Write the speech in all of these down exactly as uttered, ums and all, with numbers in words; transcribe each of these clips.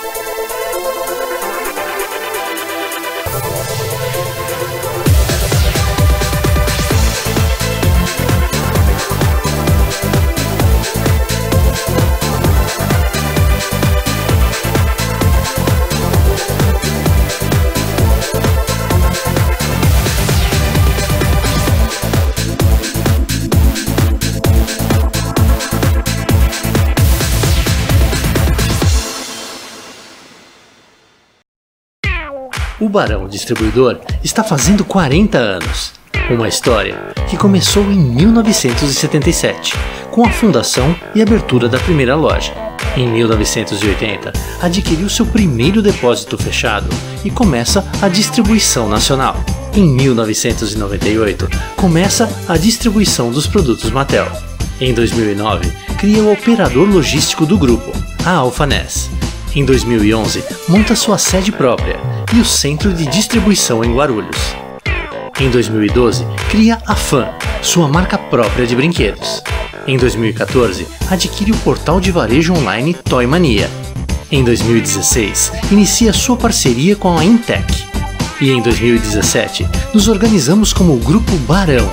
O Barão Distribuidor está fazendo quarenta anos. Uma história que começou em mil novecentos e setenta e sete, com a fundação e abertura da primeira loja. Em mil novecentos e oitenta, adquiriu seu primeiro depósito fechado e começa a distribuição nacional. Em mil novecentos e noventa e oito, começa a distribuição dos produtos Mattel. Em dois mil e nove, cria o operador logístico do grupo, a Alfaness. Em dois mil e onze, monta sua sede própria e o centro de distribuição em Guarulhos. Em dois mil e doze, cria a Fan, sua marca própria de brinquedos. Em dois mil e quatorze, adquire o portal de varejo online Toy Mania. Em dois mil e dezesseis, inicia sua parceria com a Intec. E em dois mil e dezessete, nos organizamos como o Grupo Barão.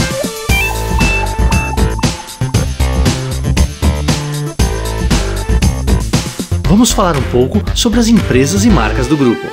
Vamos falar um pouco sobre as empresas e marcas do grupo.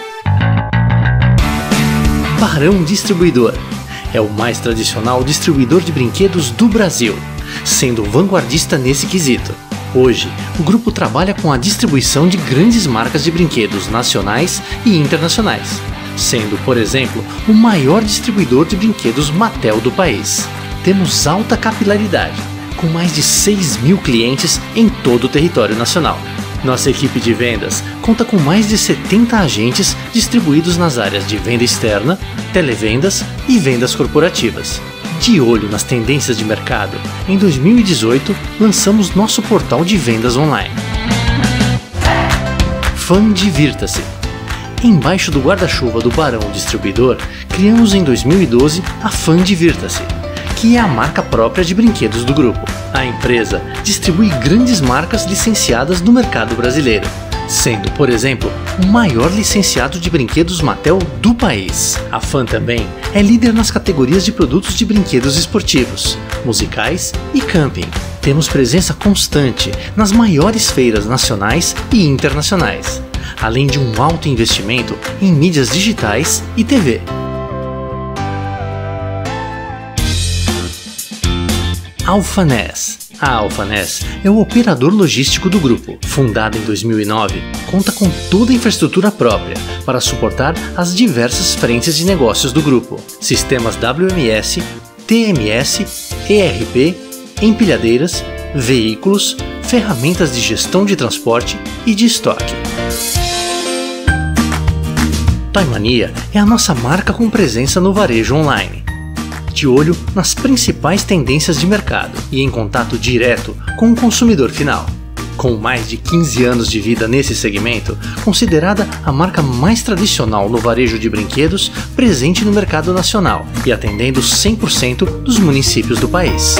Barão Distribuidor é o mais tradicional distribuidor de brinquedos do Brasil, sendo vanguardista nesse quesito. Hoje, o grupo trabalha com a distribuição de grandes marcas de brinquedos nacionais e internacionais, sendo, por exemplo, o maior distribuidor de brinquedos Mattel do país. Temos alta capilaridade, com mais de seis mil clientes em todo o território nacional. Nossa equipe de vendas conta com mais de setenta agentes distribuídos nas áreas de venda externa, televendas e vendas corporativas. De olho nas tendências de mercado, em dois mil e dezoito lançamos nosso portal de vendas online. Fan Divirta-se. Embaixo do guarda-chuva do Barão Distribuidor, criamos em dois mil e doze a Fan Divirta-se, que é a marca própria de brinquedos do grupo. A empresa distribui grandes marcas licenciadas no mercado brasileiro, sendo, por exemplo, o maior licenciado de brinquedos Mattel do país. A Fan também é líder nas categorias de produtos de brinquedos esportivos, musicais e camping. Temos presença constante nas maiores feiras nacionais e internacionais, além de um alto investimento em mídias digitais e T V. Alfaness. A Alfaness é o operador logístico do grupo. Fundada em dois mil e nove, conta com toda a infraestrutura própria para suportar as diversas frentes de negócios do grupo. Sistemas W M S, T M S, E R P, empilhadeiras, veículos, ferramentas de gestão de transporte e de estoque. Toy Mania é a nossa marca com presença no varejo online, de olho nas principais tendências de mercado e em contato direto com o consumidor final. Com mais de quinze anos de vida nesse segmento, considerada a marca mais tradicional no varejo de brinquedos presente no mercado nacional e atendendo cem por cento dos municípios do país.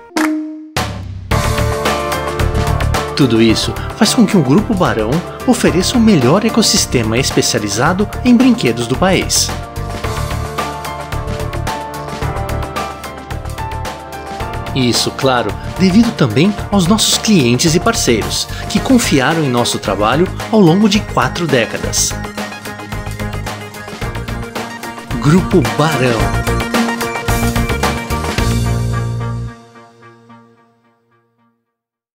Tudo isso faz com que o Grupo Barão ofereça o melhor ecossistema especializado em brinquedos do país. Isso, claro, devido também aos nossos clientes e parceiros, que confiaram em nosso trabalho ao longo de quatro décadas. Grupo Barão.